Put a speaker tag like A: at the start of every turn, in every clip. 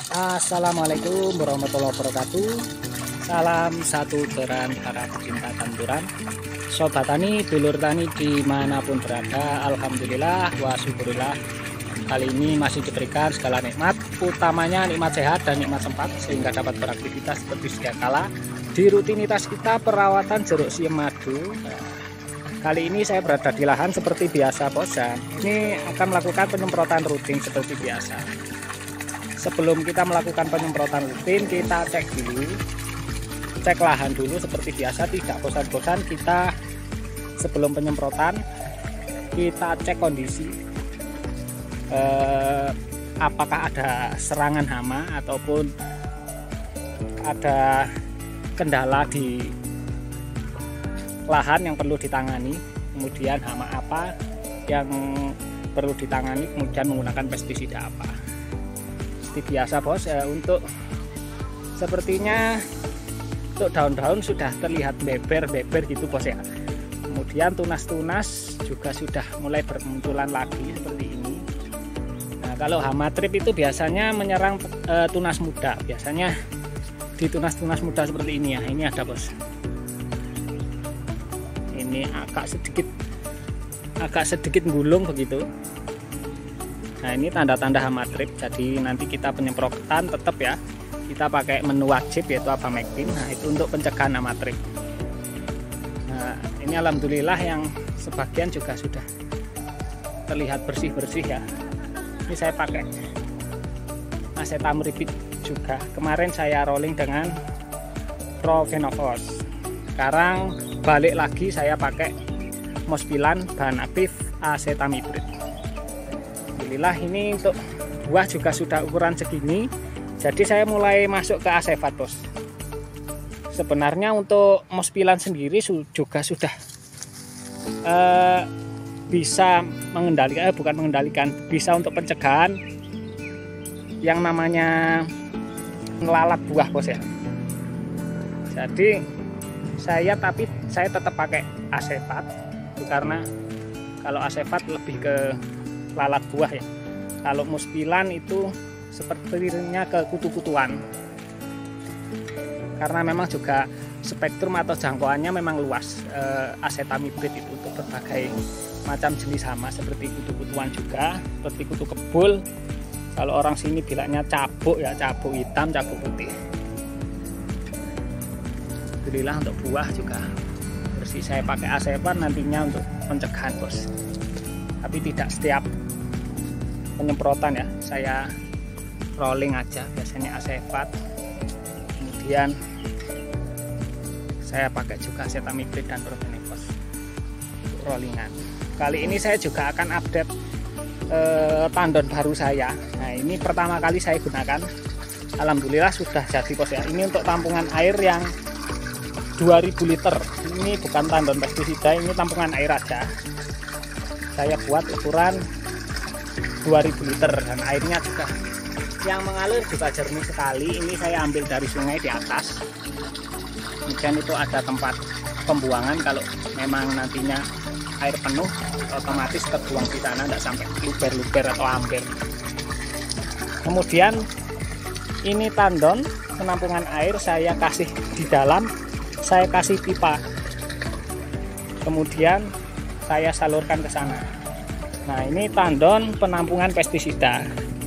A: Assalamualaikum warahmatullahi wabarakatuh. Salam satu geran para pecinta tanduran, sobat tani, dulur tani dimanapun berada. Alhamdulillah wa syukurillah, kali ini masih diberikan segala nikmat, utamanya nikmat sehat dan nikmat sempat, sehingga dapat beraktivitas seperti sedia kala di rutinitas kita perawatan jeruk siem madu. Kali ini saya berada di lahan seperti biasa, bos. Ini akan melakukan penyemprotan rutin seperti biasa. Sebelum kita melakukan penyemprotan rutin, kita cek lahan dulu seperti biasa. Tidak bosan-bosan kita sebelum penyemprotan kita cek kondisi, apakah ada serangan hama ataupun ada kendala di lahan yang perlu ditangani, kemudian hama apa yang perlu ditangani, kemudian menggunakan pestisida apa. Seperti biasa, bos. Untuk sepertinya untuk daun-daun sudah terlihat beber gitu, bos ya. Kemudian tunas-tunas juga sudah mulai bermunculan lagi seperti ini. Nah, kalau hama trip itu biasanya menyerang tunas muda, biasanya di tunas-tunas muda seperti ini ya. Ini ada, bos. Ini agak sedikit gulung begitu. Nah, ini tanda-tanda hama trip. Jadi nanti kita penyemprotan tetap ya, kita pakai menu wajib yaitu Abamectin. Nah, itu untuk pencegahan hama trip. Nah, ini alhamdulillah yang sebagian juga sudah terlihat bersih-bersih ya. Ini saya pakai acetamiprid juga. Kemarin saya rolling dengan Profenofos. Sekarang balik lagi saya pakai Mospilan bahan aktif acetamiprid. Alhamdulillah, ini untuk buah juga sudah ukuran segini, jadi saya mulai masuk ke Acefat, bos. Sebenarnya untuk Mospilan sendiri juga sudah bisa bisa untuk pencegahan yang namanya ngelalat buah, bos ya. Jadi saya tetap pakai Acefat karena kalau Acefat lebih ke lalat buah ya. Kalau Mospilan itu sepertinya ke kutu-kutuan, karena memang juga spektrum atau jangkauannya memang luas. Acetamiprid itu untuk berbagai macam jenis hama seperti kutu-kutuan juga, seperti kutu kebul. Kalau orang sini bilangnya cabuk ya, cabuk hitam, cabuk putih. Alhamdulillah untuk buah juga bersih. Saya pakai Acefat nantinya untuk pencegahan, bos. Tapi tidak setiap penyemprotan ya, saya rolling aja, biasanya Acefat, kemudian saya pakai juga acetamiprid dan Profenofos untuk rollingan. Kali ini saya juga akan update tandon baru saya. Nah, ini pertama kali saya gunakan, alhamdulillah sudah jadi, bos ya. Ini untuk tampungan air yang 2000 liter. Ini bukan tandon pestisida, ini tampungan air aja. Saya buat ukuran 2000 liter dan airnya juga yang mengalir juga jernih sekali. Ini saya ambil dari sungai di atas. Kemudian itu ada tempat pembuangan, kalau memang nantinya air penuh otomatis terbuang di sana, tidak sampai luber-luber atau hampir. Kemudian ini tandon penampungan air saya kasih di dalam, saya kasih pipa, kemudian saya salurkan ke sana. Nah, ini tandon penampungan pestisida.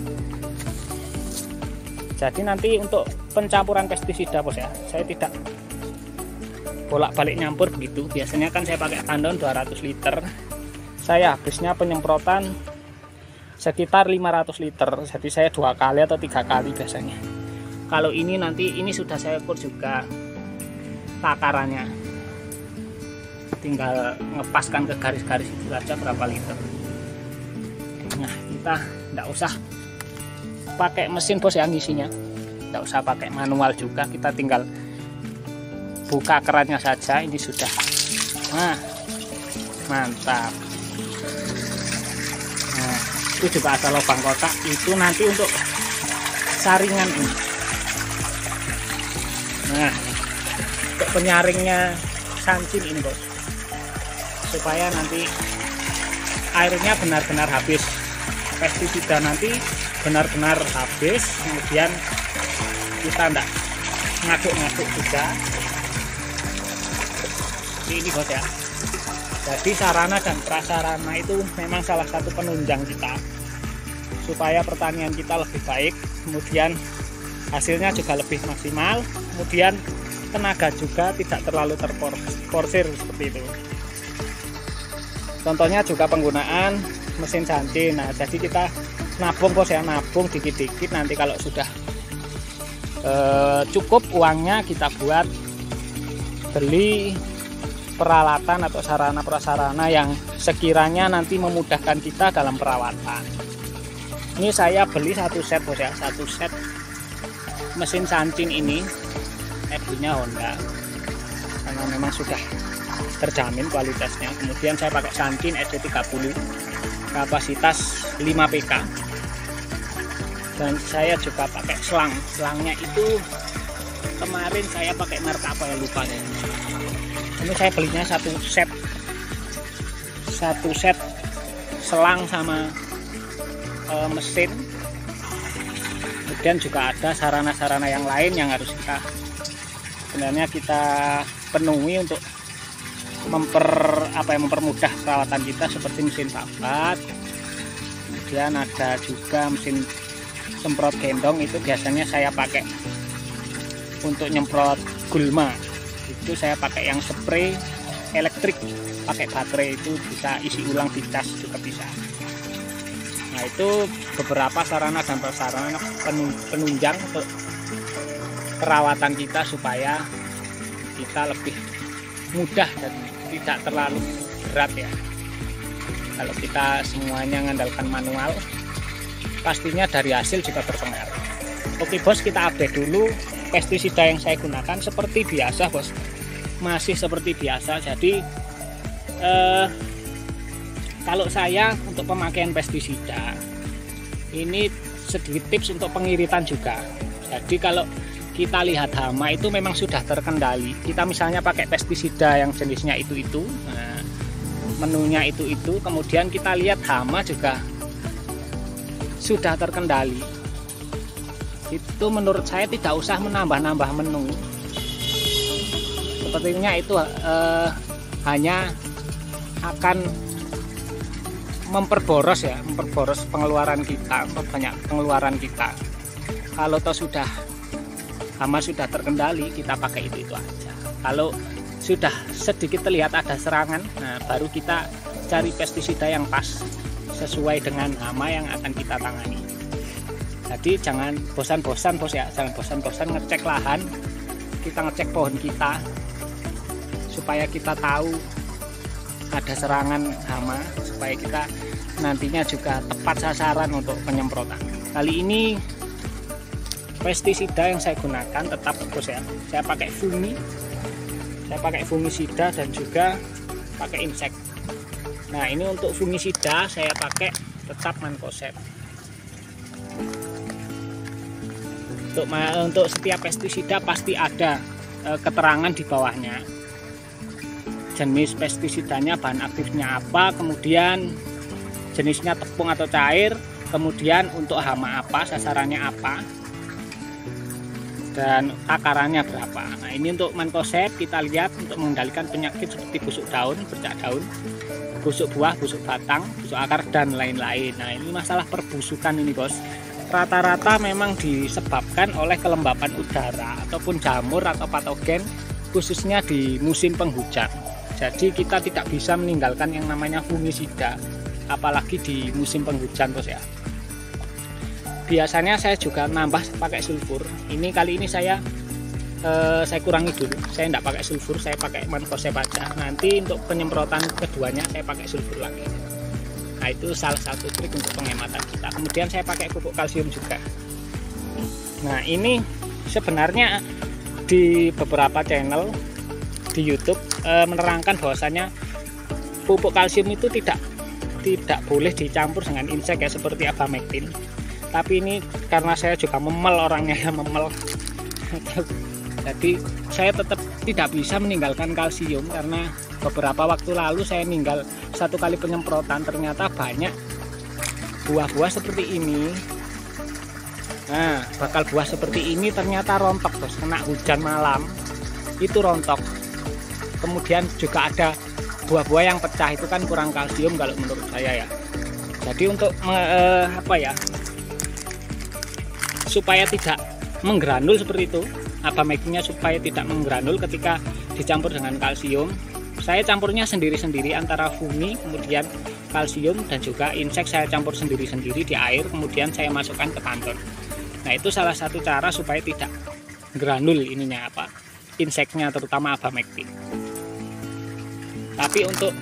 A: Jadi nanti untuk pencampuran pestisida, bos ya, saya tidak bolak-balik nyampur begitu. Biasanya kan saya pakai tandon 200 liter. Saya habisnya penyemprotan sekitar 500 liter. Jadi saya 2 kali atau 3 kali biasanya. Kalau ini nanti ini sudah saya ukur juga takarannya. Tinggal ngepaskan ke garis-garis itu saja berapa liter. Nah, kita tidak usah pakai mesin, bos ya, ngisinya. Tidak usah pakai manual juga, kita tinggal buka kerannya saja. Ini sudah. Nah, mantap. Nah, itu juga ada lubang kotak, itu nanti untuk saringan ini. Nah, untuk penyaringnya sancin ini, bos, supaya nanti airnya benar-benar habis. Pestisida nanti benar-benar habis, kemudian kita enggak ngaduk-ngaduk juga. Ini bos ya. Jadi sarana dan prasarana itu memang salah satu penunjang kita supaya pertanian kita lebih baik, kemudian hasilnya juga lebih maksimal, kemudian tenaga juga tidak terlalu terporsir seperti itu. Contohnya juga penggunaan mesin sancing. Nah, jadi kita nabung bos ya, nabung dikit-dikit, nanti kalau sudah cukup uangnya kita buat beli peralatan atau sarana prasarana yang sekiranya nanti memudahkan kita dalam perawatan. Ini saya beli satu set bos ya, satu set mesin sancing ini, belinya Honda karena memang sudah terjamin kualitasnya. Kemudian saya pakai sancing SD30 kapasitas 5 PK, dan saya juga pakai selangnya itu kemarin saya pakai merek apa ya, lupa ya. Ini saya belinya satu set selang sama mesin. Kemudian juga ada sarana-sarana yang lain yang harus kita sebenarnya kita penuhi untuk mempermudah perawatan kita, seperti mesin papat. Kemudian ada juga mesin semprot gendong, itu biasanya saya pakai untuk nyemprot gulma. Itu saya pakai yang spray elektrik, pakai baterai, itu bisa isi ulang di cas juga bisa. Nah, itu beberapa sarana dan prasarana penunjang untuk perawatan kita supaya kita lebih mudah dan tidak terlalu berat ya. Kalau kita semuanya mengandalkan manual, pastinya dari hasil juga terpengaruh. Oke bos, kita update dulu pestisida yang saya gunakan. Seperti biasa bos, masih seperti biasa. Jadi kalau saya untuk pemakaian pestisida ini sedikit tips untuk pengiritan juga. Jadi kalau kita lihat hama itu memang sudah terkendali, kita misalnya pakai pestisida yang jenisnya itu, nah, menunya itu, kemudian kita lihat hama juga sudah terkendali, itu menurut saya tidak usah menambah-nambah menu. Sepertinya itu hanya akan memperboros pengeluaran kita, memperbanyak pengeluaran kita. Kalau toh sudah hama sudah terkendali, kita pakai itu aja. Kalau sudah sedikit terlihat ada serangan, nah baru kita cari pestisida yang pas sesuai dengan hama yang akan kita tangani. Jadi jangan bosan-bosan bos ya, jangan bosan-bosan ngecek lahan, kita ngecek pohon kita supaya kita tahu ada serangan hama, supaya kita nantinya juga tepat sasaran untuk penyemprotan. Kali ini pestisida yang saya gunakan tetap bos ya, saya pakai fungisida dan juga pakai insek. Nah, ini untuk fungisida saya pakai tetap Mancozeb. Untuk setiap pestisida pasti ada keterangan di bawahnya, jenis pestisidanya, bahan aktifnya apa, kemudian jenisnya tepung atau cair, kemudian untuk hama apa, sasarannya apa, dan takarannya berapa. Nah, ini untuk Mancozeb kita lihat untuk mengendalikan penyakit seperti busuk daun, bercak daun, busuk buah, busuk batang, busuk akar, dan lain-lain. Nah, ini masalah perbusukan ini bos, rata-rata memang disebabkan oleh kelembapan udara ataupun jamur atau patogen, khususnya di musim penghujan. Jadi kita tidak bisa meninggalkan yang namanya fungisida, apalagi di musim penghujan bos ya. Biasanya saya juga nambah pakai sulfur. Ini kali ini saya kurangi dulu. Saya tidak pakai sulfur, saya pakai Mancozeb aja. Nanti untuk penyemprotan keduanya saya pakai sulfur lagi. Nah, itu salah satu trik untuk penghematan kita. Kemudian saya pakai pupuk kalsium juga. Nah, ini sebenarnya di beberapa channel di YouTube menerangkan bahwasanya pupuk kalsium itu tidak boleh dicampur dengan insek ya, seperti abamectin. Tapi ini karena saya juga memel, orangnya ya memel, jadi saya tetap tidak bisa meninggalkan kalsium. Karena beberapa waktu lalu saya ninggal satu kali penyemprotan, ternyata banyak buah-buah seperti ini Nah, bakal buah seperti ini ternyata rontok bos, kena hujan malam itu rontok. Kemudian juga ada buah-buah yang pecah, itu kan kurang kalsium kalau menurut saya ya. Jadi untuk supaya tidak menggranul seperti itu, Abamectinnya supaya tidak menggranul ketika dicampur dengan kalsium, saya campurnya sendiri-sendiri antara fungni, kemudian kalsium dan juga insek saya campur sendiri-sendiri di air, kemudian saya masukkan ke kantong. Nah, itu salah satu cara supaya tidak granul ininya inseknya, terutama Abamectin. Tapi untuk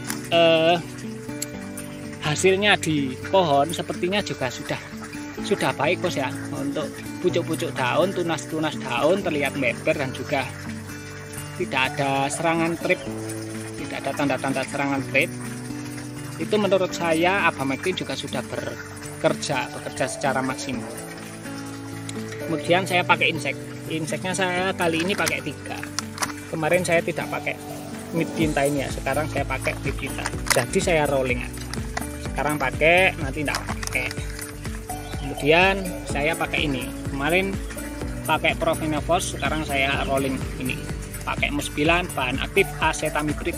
A: hasilnya di pohon sepertinya juga sudah baik bos ya. Untuk pucuk-pucuk daun, tunas-tunas daun terlihat lebar dan juga tidak ada serangan trip, tidak ada tanda-tanda serangan trip. Itu menurut saya Abamectin juga sudah bekerja secara maksimal. Kemudian saya pakai inseknya saya kali ini pakai 3. Kemarin saya tidak pakai Midginta ini ya, sekarang saya pakai Midginta. Jadi saya rolling aja. Sekarang pakai, nanti tidak pakai. Kemudian saya pakai ini. Kemarin pakai Provenefos, sekarang saya rolling ini. Pakai Musbilan, bahan aktif acetamiprid.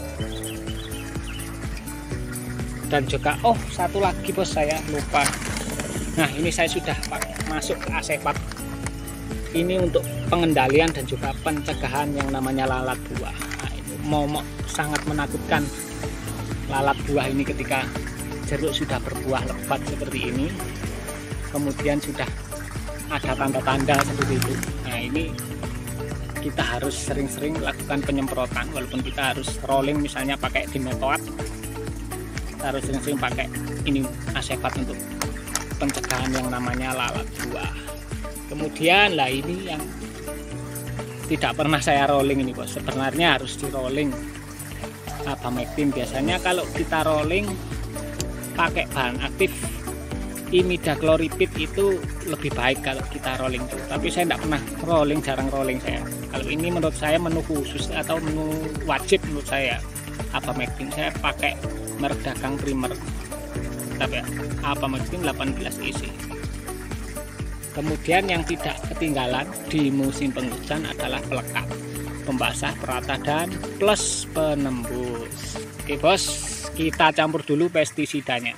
A: Dan juga satu lagi bos, saya lupa. Nah, ini saya sudah masuk ke asepat. Ini untuk pengendalian dan juga pencegahan yang namanya lalat buah. Nah, ini sangat menakutkan lalat buah ini ketika jeruk sudah berbuah lebat seperti ini, kemudian sudah ada tanda-tanda seperti itu. Nah, ini kita harus sering-sering lakukan penyemprotan, walaupun kita harus rolling misalnya pakai dimetoat, kita harus sering-sering pakai ini asepat untuk pencegahan yang namanya lalat buah. Kemudian ini yang tidak pernah saya rolling ini bos, sebenarnya harus di rolling Abamectin. Biasanya kalau kita rolling pakai bahan aktif imidacloripid itu lebih baik kalau kita rolling tuh. Tapi saya tidak pernah rolling, jarang rolling saya. Kalau ini menurut saya menu khusus atau menu wajib menurut saya Abamectin. Saya pakai merek dagang primer, tapi ya, Abamectin 18 isi. Kemudian yang tidak ketinggalan di musim penghujan adalah pelekat, pembasah, perata, dan plus penembus. Oke bos, kita campur dulu pestisidanya.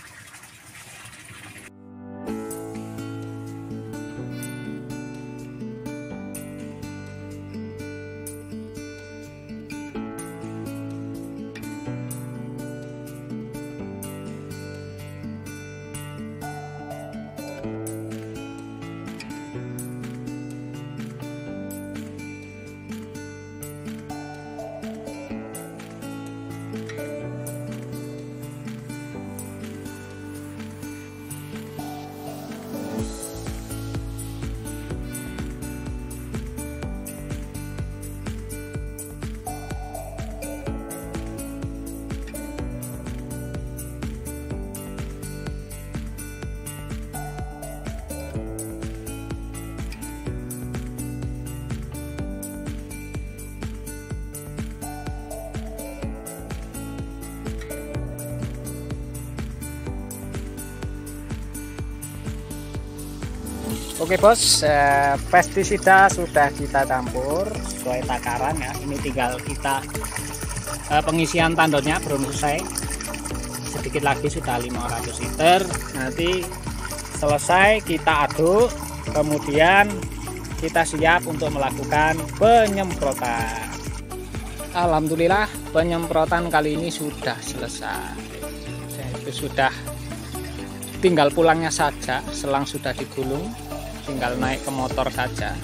A: Oke bos, pestisida sudah kita campur sesuai takaran ya. Ini tinggal kita pengisian tandonnya belum selesai, sedikit lagi sudah 500 liter. Nanti selesai kita aduk, kemudian kita siap untuk melakukan penyemprotan. Alhamdulillah penyemprotan kali ini sudah selesai. Itu sudah tinggal pulangnya saja, selang sudah digulung, tinggal naik ke motor saja.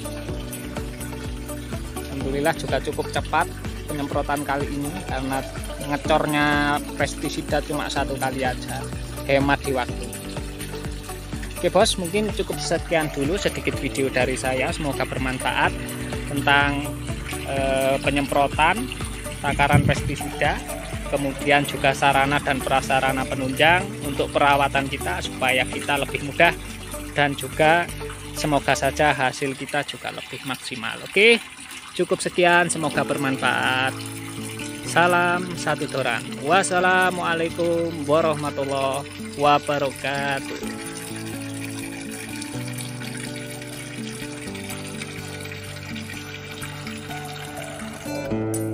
A: Alhamdulillah juga cukup cepat penyemprotan kali ini karena ngecornya pestisida cuma 1 kali aja, hemat di waktu. Oke bos, mungkin cukup sekian dulu sedikit video dari saya, semoga bermanfaat tentang penyemprotan, takaran pestisida, kemudian juga sarana dan prasarana penunjang untuk perawatan kita supaya kita lebih mudah dan juga semoga saja hasil kita juga lebih maksimal. Oke, cukup sekian, semoga bermanfaat. Salam satu toran. Wassalamualaikum warahmatullahi wabarakatuh. wabarakatuh.